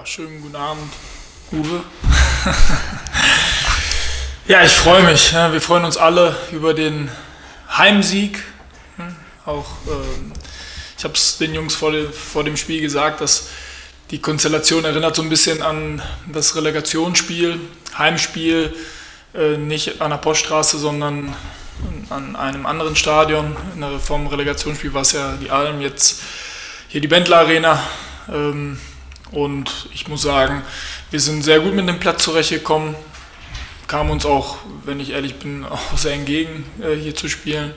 Ja, schönen guten Abend, Uwe. Ja, ich freue mich. Wir freuen uns alle über den Heimsieg. Auch ich habe es den Jungs vor dem Spiel gesagt, dass die Konstellation erinnert so ein bisschen an das Relegationsspiel, Heimspiel, nicht an der Poststraße, sondern an einem anderen Stadion. Vom Relegationsspiel war es ja die Alm, jetzt hier die Bendler Arena. Und ich muss sagen, wir sind sehr gut mit dem Platz zurechtgekommen. Kam uns auch, wenn ich ehrlich bin, auch sehr entgegen, hier zu spielen.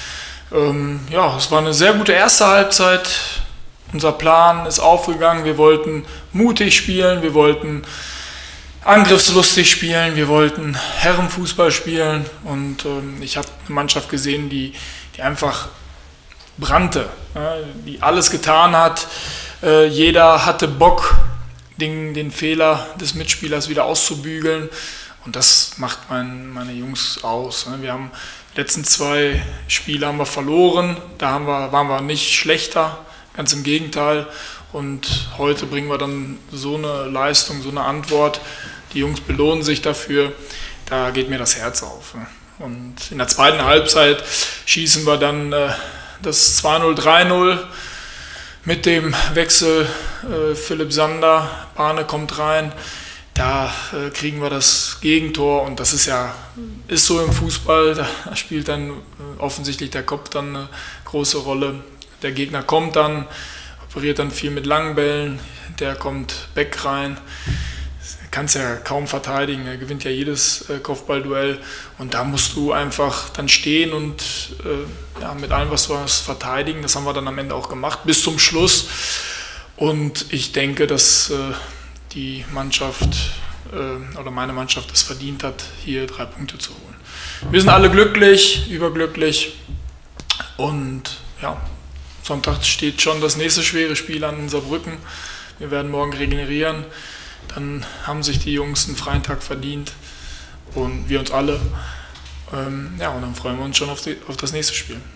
Ja, es war eine sehr gute erste Halbzeit. Unser Plan ist aufgegangen. Wir wollten mutig spielen, wir wollten angriffslustig spielen, wir wollten Herrenfußball spielen. Und ich habe eine Mannschaft gesehen, die einfach brannte, die alles getan hat. Jeder hatte Bock, den Fehler des Mitspielers wieder auszubügeln. Und das macht meine Jungs aus. Wir haben die letzten 2 Spiele haben wir verloren. Da waren wir nicht schlechter, ganz im Gegenteil. Und heute bringen wir dann so eine Leistung, so eine Antwort. Die Jungs belohnen sich dafür. Da geht mir das Herz auf. Und in der zweiten Halbzeit schießen wir dann das 2-0, 3-0. Mit dem Wechsel Philipp Sander, Barne kommt rein, da kriegen wir das Gegentor und das ist so im Fußball, da spielt dann offensichtlich der Kopf dann eine große Rolle. Der Gegner kommt dann, operiert dann viel mit langen Bällen, der kommt back rein, kannst ja kaum verteidigen, er gewinnt ja jedes Kopfballduell und da musst du einfach dann stehen und mit allem, was du hast, verteidigen. Das haben wir dann am Ende auch gemacht, bis zum Schluss. Und ich denke, dass die Mannschaft oder meine Mannschaft es verdient hat, hier 3 Punkte zu holen. Wir sind alle glücklich, überglücklich und ja, Sonntag steht schon das nächste schwere Spiel an in Saarbrücken. Wir werden morgen regenerieren. Dann haben sich die Jungs einen freien Tag verdient und wir uns alle. Und dann freuen wir uns schon auf das nächste Spiel.